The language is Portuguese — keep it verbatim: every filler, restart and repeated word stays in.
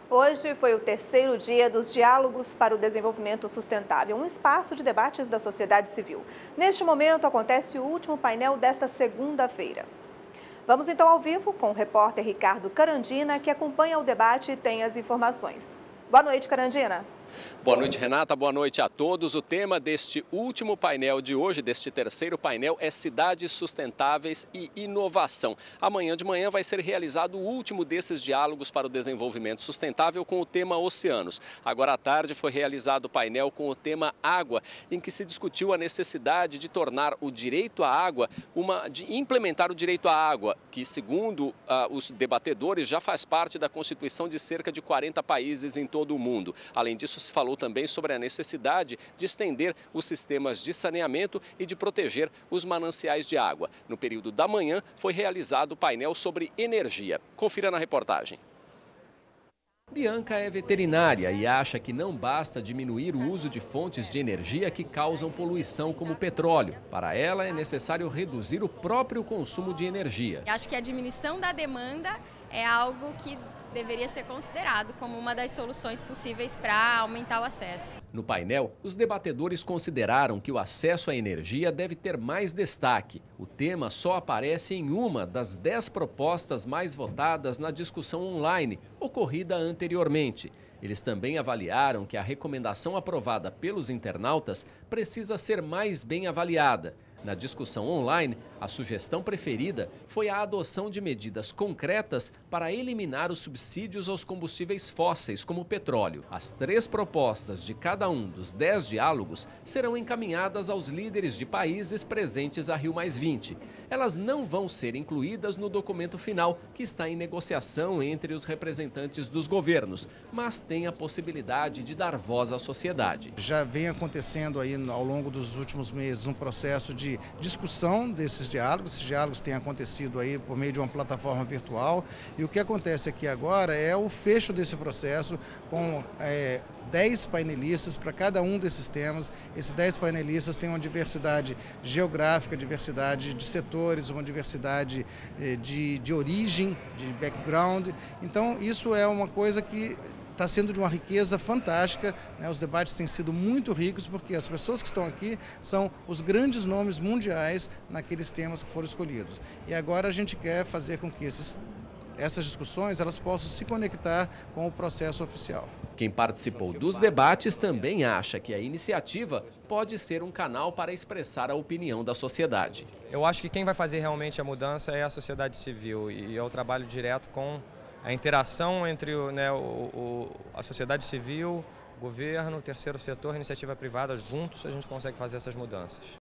Hoje foi o terceiro dia dos Diálogos para o Desenvolvimento Sustentável, um espaço de debates da sociedade civil. Neste momento acontece o último painel desta segunda-feira. Vamos então ao vivo com o repórter Ricardo Carandina, que acompanha o debate e tem as informações. Boa noite, Carandina. Boa noite, Renata. Boa noite a todos. O tema deste último painel de hoje, deste terceiro painel, é Cidades Sustentáveis e Inovação. Amanhã de manhã vai ser realizado o último desses diálogos para o desenvolvimento sustentável com o tema Oceanos. Agora à tarde foi realizado o painel com o tema Água, em que se discutiu a necessidade de tornar o direito à água, uma, de implementar o direito à água, que segundo uh, os debatedores já faz parte da Constituição de cerca de quarenta países em todo o mundo. Além disso, se falou também sobre a necessidade de estender os sistemas de saneamento e de proteger os mananciais de água. No período da manhã foi realizado o painel sobre energia. Confira na reportagem. Bianca é veterinária e acha que não basta diminuir o uso de fontes de energia que causam poluição, como o petróleo. Para ela, é necessário reduzir o próprio consumo de energia. Acho que a diminuição da demanda é algo que deveria ser considerado como uma das soluções possíveis para aumentar o acesso. No painel, os debatedores consideraram que o acesso à energia deve ter mais destaque. O tema só aparece em uma das dez propostas mais votadas na discussão online, ocorrida anteriormente. Eles também avaliaram que a recomendação aprovada pelos internautas precisa ser mais bem avaliada. Na discussão online, a sugestão preferida foi a adoção de medidas concretas para eliminar os subsídios aos combustíveis fósseis, como o petróleo. As três propostas de cada um dos dez diálogos serão encaminhadas aos líderes de países presentes a Rio mais vinte. Elas não vão ser incluídas no documento final, que está em negociação entre os representantes dos governos, mas tem a possibilidade de dar voz à sociedade. Já vem acontecendo aí ao longo dos últimos meses um processo de discussão desses diálogos. Esses diálogos têm acontecido aí por meio de uma plataforma virtual, e o que acontece aqui agora é o fecho desse processo com é, dez painelistas para cada um desses temas. Esses dez painelistas têm uma diversidade geográfica, diversidade de setores, uma diversidade de, de origem, de background. Então isso é uma coisa que está sendo de uma riqueza fantástica, né? Os debates têm sido muito ricos porque as pessoas que estão aqui são os grandes nomes mundiais naqueles temas que foram escolhidos. E agora a gente quer fazer com que esses, essas discussões elas possam se conectar com o processo oficial. Quem participou dos debates também acha que a iniciativa pode ser um canal para expressar a opinião da sociedade. Eu acho que quem vai fazer realmente a mudança é a sociedade civil, e é o trabalho direto com a interação entre o, né, o, o, a sociedade civil, o governo, o terceiro setor, a iniciativa privada, juntos a gente consegue fazer essas mudanças.